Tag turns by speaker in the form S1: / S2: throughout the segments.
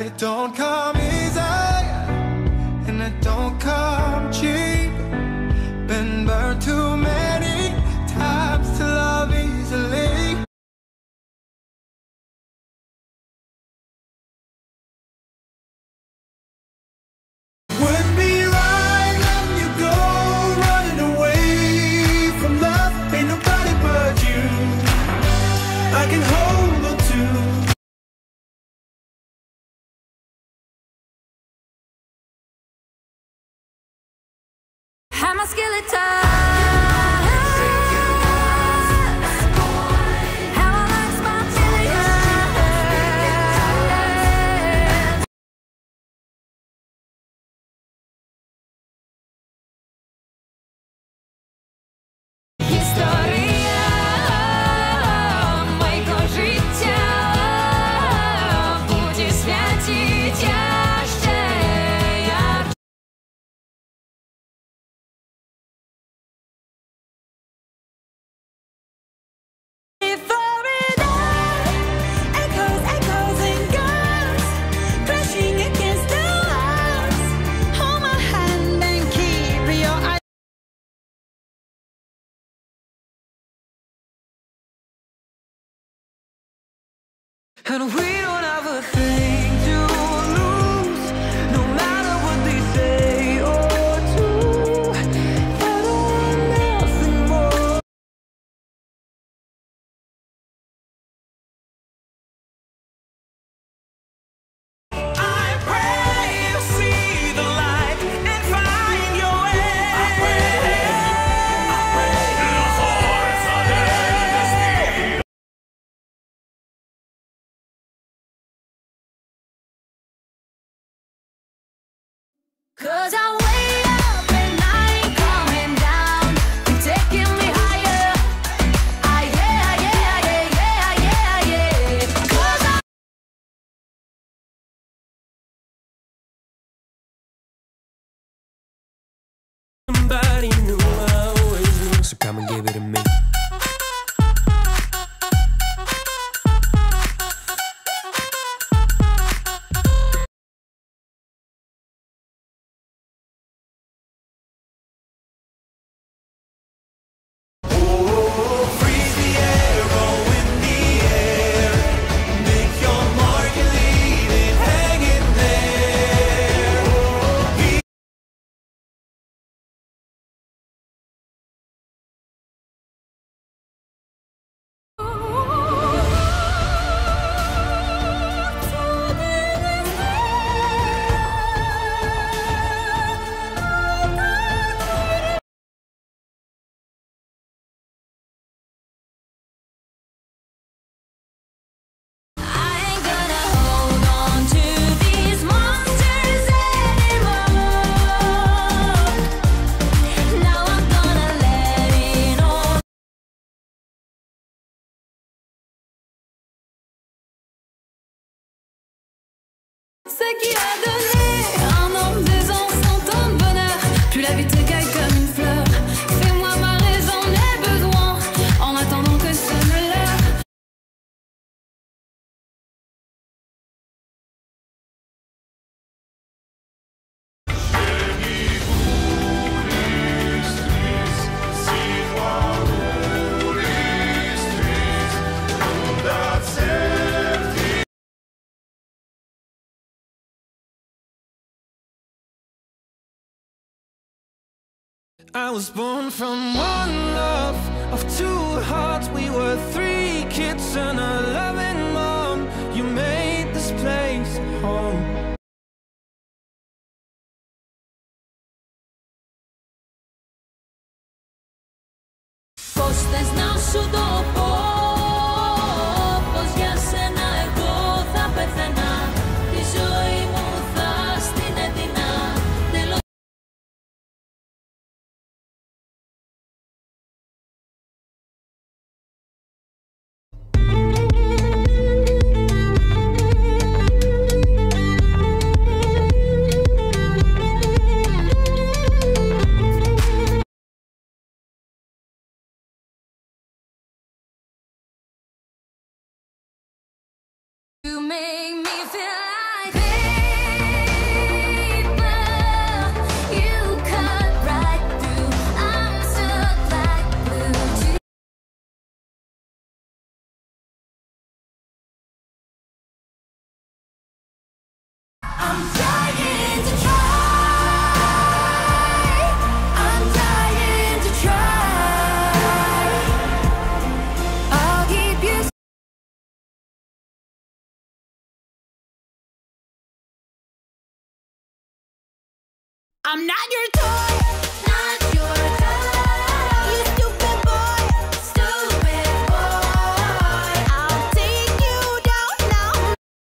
S1: It don't come easy, and it don't come cheap. Been burned too many times to love easily. Would be right letting you go, running away from love. Ain't nobody but you I can hold on to.
S2: I'm a skeleton. How I like spontaneous. Історія мого життя, будь святі тяжче.
S1: And we don't have a thing to lose, no matter what they say or do. I don't want nothing more. I pray you see the light and find your way. I pray the force of destiny.
S2: Cause I'm way up and I ain't coming down. You're taking me higher. Ah, yeah, yeah, yeah, yeah, yeah, yeah. Cause I'm
S1: Somebody knew I always knew, so come and give it to me.
S2: ce qui a donné un homme, 2 ans, 100 ans de bonheur. Plus la vie te caille comme une fleur. Fais-moi ma raison, mes besoins, en attendant que sonne l'heure.
S1: I was born from one love of 2 hearts. We were 3 kids and a loving mom. You made this place home.
S2: Πώς θες να σου το πω, πως για σένα εγώ θα πεθαίνα. Τη ζωή μου θα στην έδινα. You make me feel like I'm not your toy, not your toy. You stupid boy, stupid boy. I'll take you down now.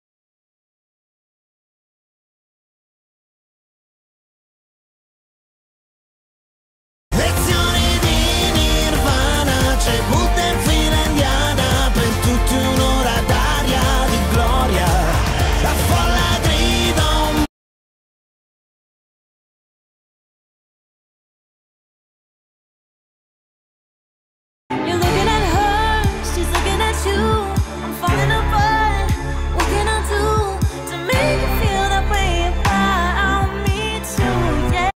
S1: Lezioni di Nirvana, c'è butta in fila indiana per tutti un'ora d'aria di gloria. La folla grida un
S2: You're looking at her, she's looking at you. I'm falling apart. What can I do to make you feel that way about me too? Yeah.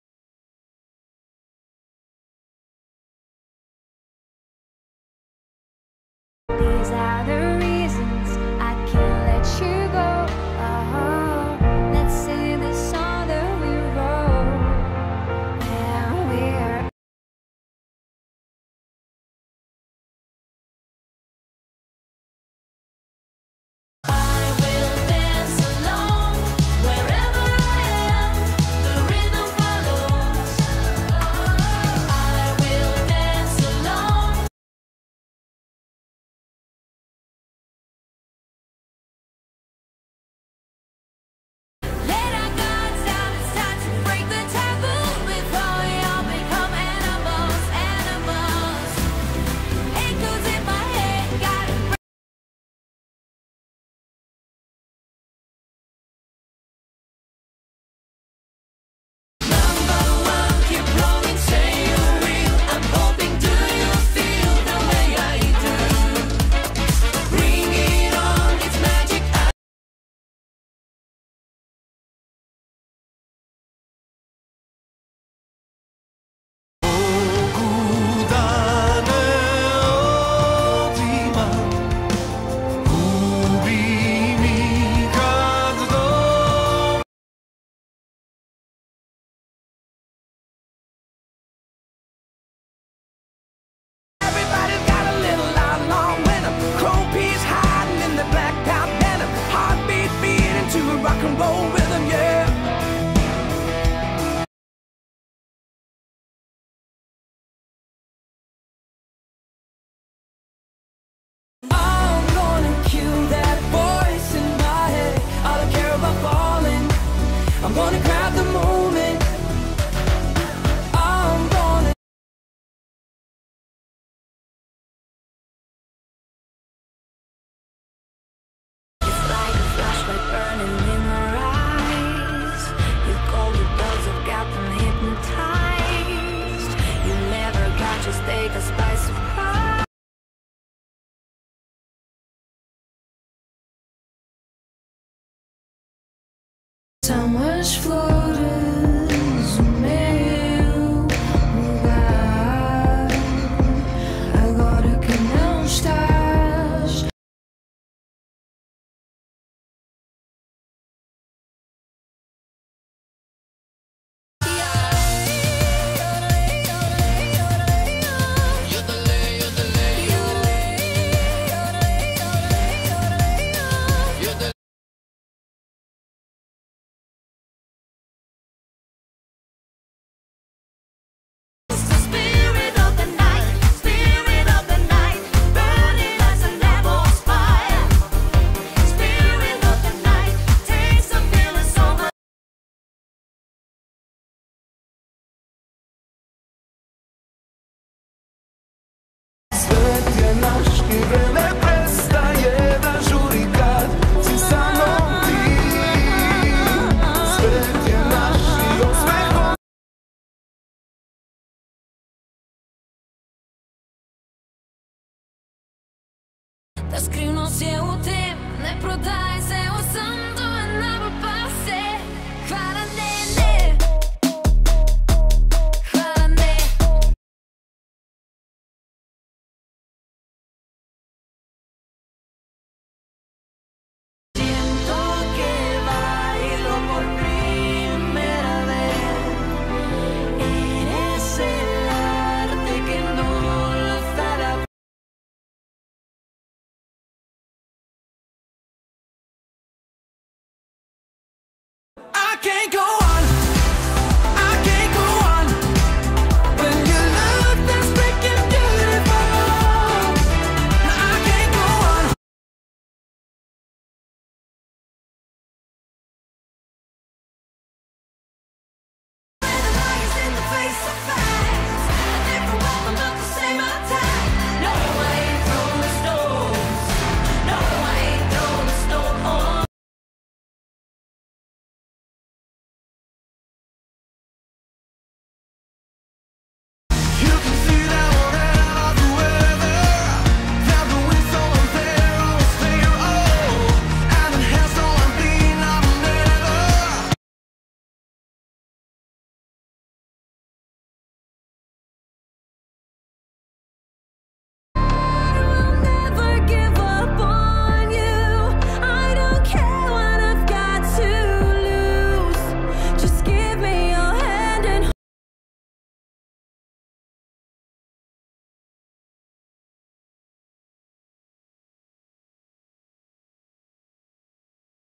S2: These are the reasons I can't let you go. Let's say this song that we wrote. Yeah, we're I will dance alone wherever I am. The rhythm follows. I will dance alone. Let our guards down. It's time to break the taboo before we all become animals. Animals. Echoes in my head. Gotta break. Number one, keep blowing, say you're real. I'm hoping, do you feel the way I do? Bring it on, it's magic.
S1: 구단의 어디만 우비미 가득 Everybody's got a little outlaw venom. Chrome piece hiding in the black top denim. Heartbeat beating to a rock and roll rhythm, yeah.
S2: I'm gonna cue that voice in my head. I don't care about falling. I'm gonna grab the moment. I'm gonna. It's like a flashlight burning in her eyes. Your golden bells have got them hypnotized. You never got just take us by surprise. Somewhere's flores o meu lugar. Agora que não estás. It's the spirit of the night, burning as a devil's fire. Spirit of the night, takes a feeling so much.
S1: Svet je naš i vreme prestaje da žuri kad si sa mnom ti. Svet je naš i osmehom
S2: Da skrivno je u tem, ne prodaje se u sam, to je nama pase. Hvala ne, ne. Hvala ne. Siento que bailo por primera vez. Eres el arte que no lo dará.
S1: I can't go